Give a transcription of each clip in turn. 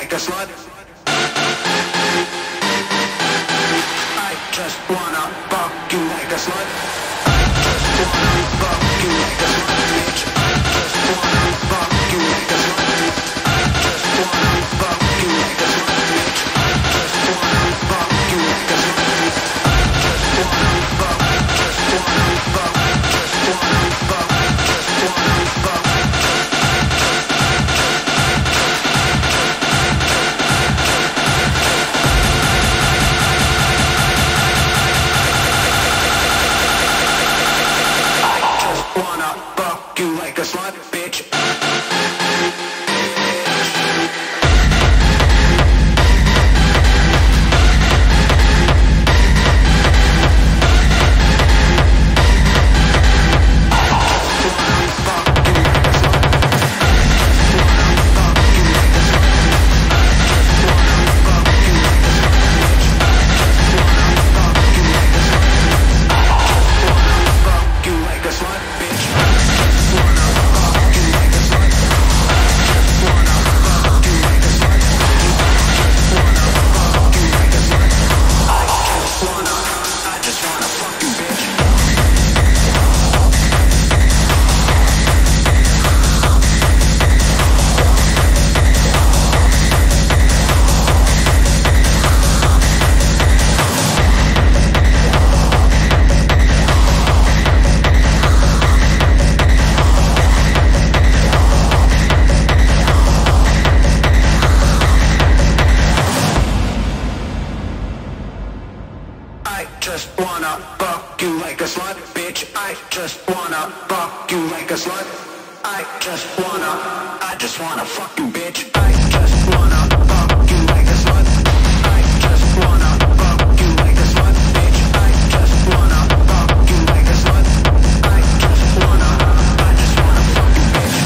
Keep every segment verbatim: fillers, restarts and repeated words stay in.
like a slut. I just wanna fuck you like a slut. I just wanna fuck you like a slut, bitch. I just wanna fuck you like a slut. I just wanna fuck you like a slut, bitch. I just wanna fuck you like a slut. I just wanna fuck, just wanna fuck, just wanna fuck, just wanna fuck. Wanna fuck you like a slut, bitch. I just wanna fuck you like a slut, bitch. I just wanna fuck you like a slut. I just wanna, I just wanna fuck you, bitch. I just wanna fuck you like a slut. I just wanna fuck you like a slut, bitch. I just wanna fuck you like a slut. I just wanna, I just wanna fuck you, bitch.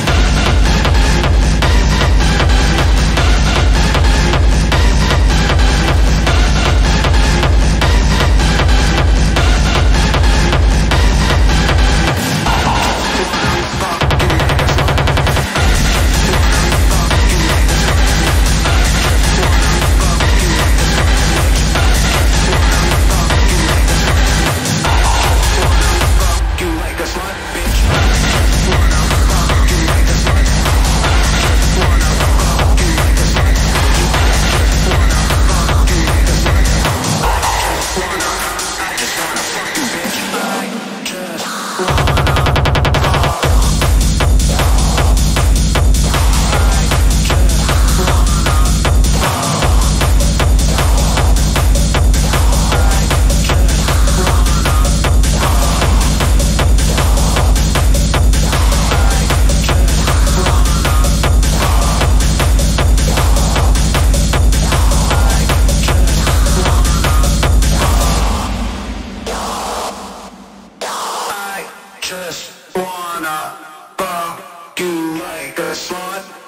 Just wanna fuck you like a slut.